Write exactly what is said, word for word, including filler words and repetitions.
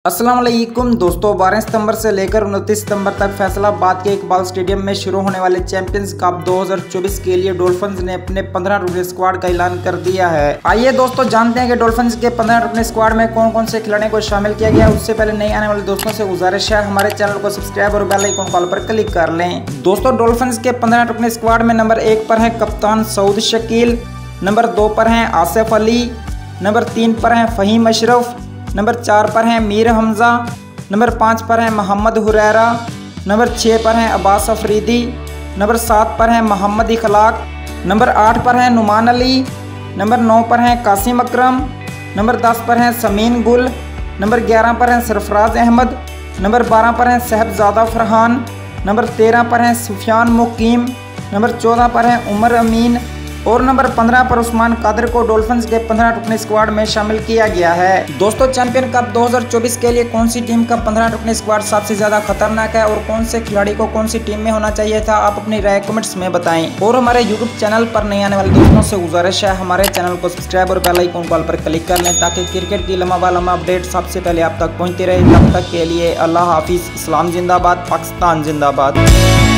अस्सलाम वालेकुम दोस्तों, बारह सितंबर से लेकर उनतीस सितंबर तक फैसलाबाद के इकबाल स्टेडियम में शुरू होने वाले चैंपियंस कप दो हज़ार चौबीस के लिए डॉल्फिन्स ने अपने पंद्रह रुकने स्क्वाड का ऐलान कर दिया है। आइए दोस्तों जानते हैं कि डॉल्फिन्स के पंद्रह रुकने स्क्वाड में कौन कौन से खिलाड़ियों को शामिल किया गया। उससे पहले नए आने वाले दोस्तों से गुजारिश है हमारे चैनल को सब्सक्राइब और बेल आइकन कॉल पर क्लिक कर लें। दोस्तों डॉल्फिन्स के पंद्रह रुकने स्क्वाड में नंबर एक पर है कप्तान सऊद शकील, नंबर दो पर है आसिफ अली, नंबर तीन पर है फहीम अशरफ, नंबर चार पर है मीर हमजा, नंबर पाँच पर है मोहम्मद हुरैरा, नंबर छः पर है अब्बास अफरीदी, नंबर सात पर है मोहम्मद इखलाक, नंबर आठ पर है नुमान अली, नंबर नौ पर है कासिम अकरम, नंबर दस पर है समीन गुल, नंबर ग्यारह पर है सरफराज अहमद, नंबर बारह पर है साहबजादा फरहान, नंबर तेरह पर है सुफियान मुकीम, नंबर चौदह पर है उमर अमीन और नंबर पंद्रह पर उस्मान कादिर को डॉल्फिन्स के पंद्रह रुकने स्क्वाड में शामिल किया गया है। दोस्तों चैंपियन कप दो हज़ार चौबीस के लिए कौन सी टीम का पंद्रह रुकने स्क्वाड सबसे ज्यादा खतरनाक है और कौन से खिलाड़ी को कौन सी टीम में होना चाहिए था, आप अपनी राय कमेंट्स में बताएं। और हमारे यूट्यूब चैनल पर नए आने वाले दोस्तों से गुजारिश है हमारे चैनल को सब्सक्राइब और बेल आइकन कॉल पर क्लिक कर लें ताकि क्रिकेट की लम्हा लम्हा अपडेट सबसे पहले आप तक पहुँचती रहे। तब तक के लिए अल्लाह हाफिज। इस्लाम जिंदाबाद, पाकिस्तान जिंदाबाद।